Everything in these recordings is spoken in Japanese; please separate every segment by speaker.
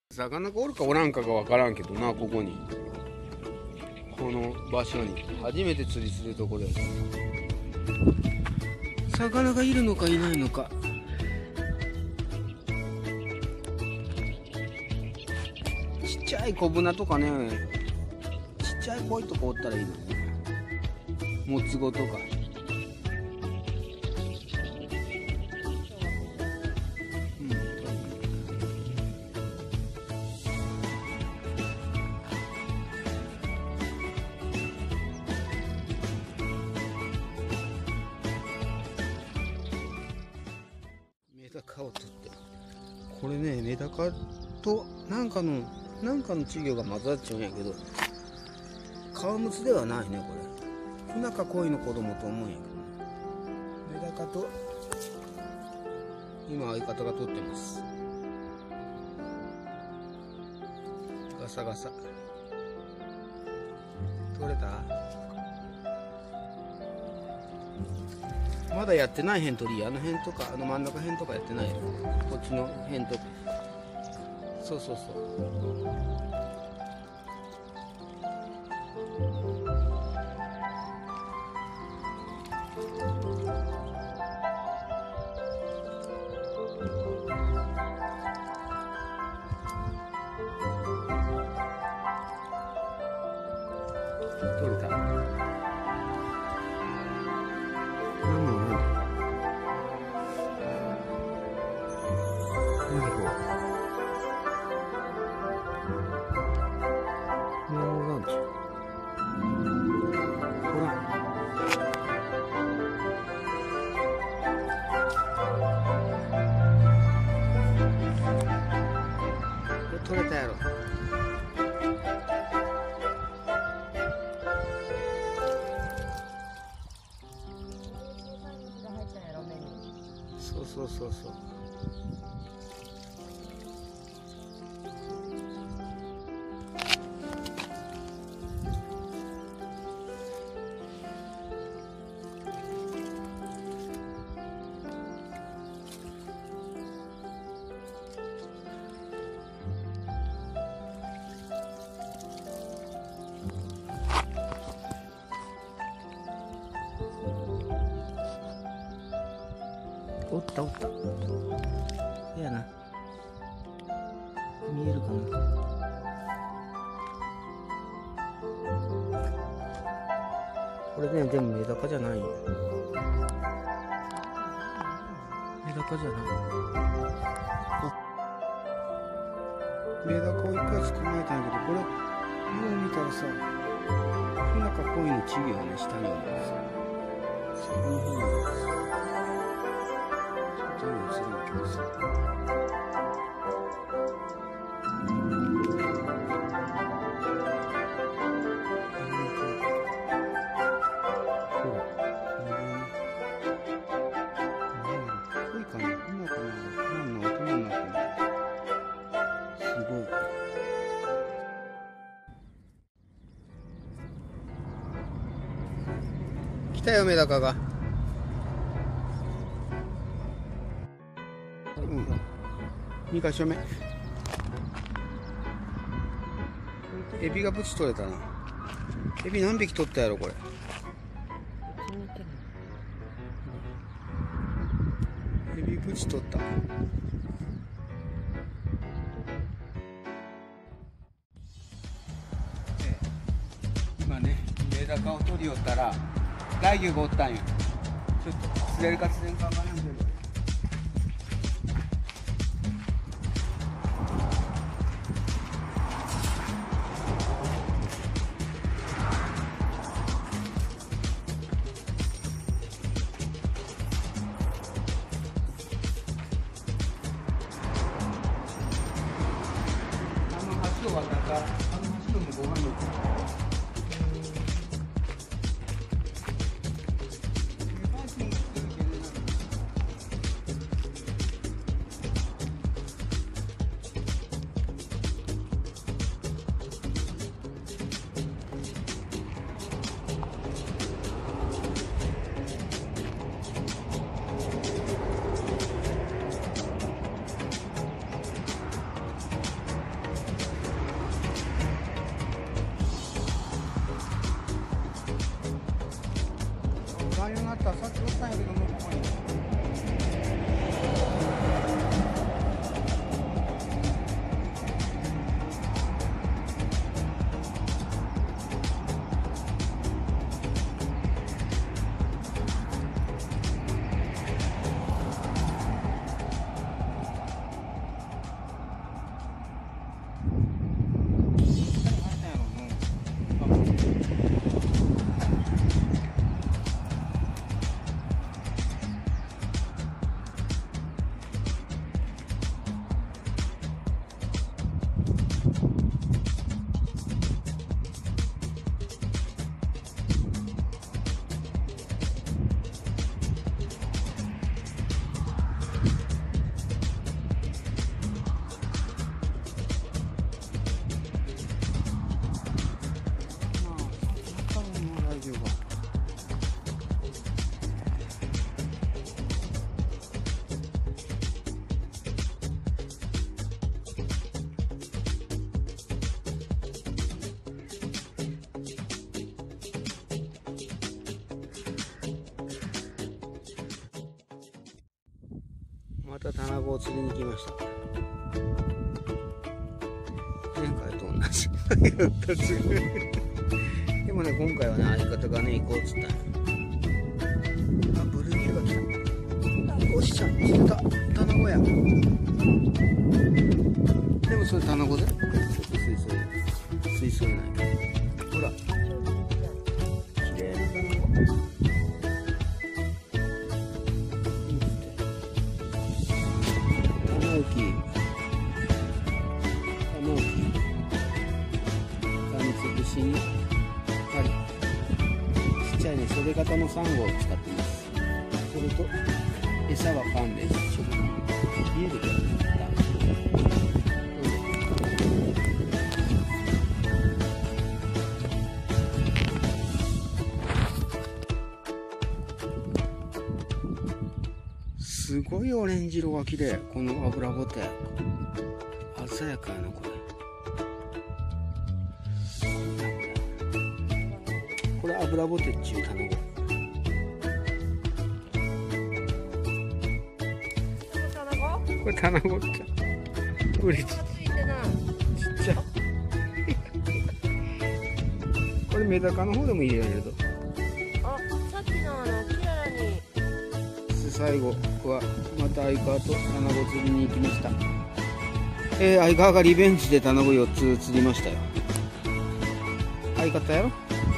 Speaker 1: 魚がおるかおらんかが分からんけどな、ここにこの場所に初めて釣りするところや。魚がいるのかいないのか。ちっちゃい小舟とかね、ちっちゃいこいとこおったらいいのにね。もつごとか。メダカを取って、これね、メダカとなんかの稚魚が混ざっちゃうんやけど、カワムツではないね。これフナかコイの子供と思うんやけど、メダカと今相方が取ってます。ガサガサ取れた。まだやってない辺取り、あの辺とかあの真ん中辺とかやってないよ。こっちの辺とか。そうそうそう。取れた。取れたやろ。そうそうそうそう。おったおった。やな。見えるかな。これね、でもメダカじゃないよ。メダカじゃない。メダカをいっぱい捕まえたんやけど、これよう見たらさ、フナかコイの稚魚がね、下にあるんですよ。そこの方にあるんですよ。ちょっと今映るんだけどさ。来たよ、メダカが。2箇所目。エビがブチ取れたな。エビ何匹取ったやろこれ。エビブチ取った。今ね、メダカを取り寄ったらライギョがおったんよ。ちょっと釣れるか釣れんかわからんけど。橋を渡ったあの橋の向こう側に行く。 さっきおったんやけども、ここに。またタナゴを釣りに来ました。前回と同じでもね、今回はね、相方がね、行こうっつったんや。あ、ブルーギルが来た。おっしゃ、入れた。タナゴや。でもそれタナゴでちょっと水槽ない。ほら。綺麗なタナゴ。玉浮き、紙つぶしに針、ちっちゃいね、袖型のサンゴを使ってます。それと餌はパンです。家で買ったすごいオレンジ色が綺麗。この油ボテ鮮やかやなこれ。これ油ボテっちゅうタナゴ。これタナゴっちゃう。ちっちゃいこれメダカの方でも入れられると。
Speaker 2: あ、さっきのキララに。
Speaker 1: 最後はまた相川とタナゴ釣りに行きました。相川がリベンジでタナゴ4つ釣りましたよ。相方やろ。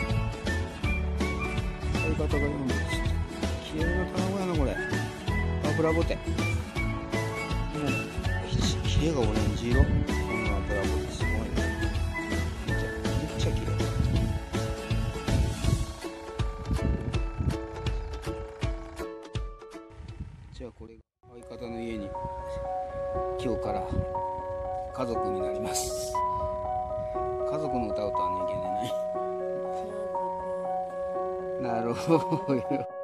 Speaker 1: 相方が4つ。綺麗なタナゴやなこれ。油ボテ。もうひれがオレンジ色。この油ボテすごいね。めっちゃ綺麗。じゃあこれ相方の家に今日から家族になります。家族の歌を歌わなきゃいけない。なるほど。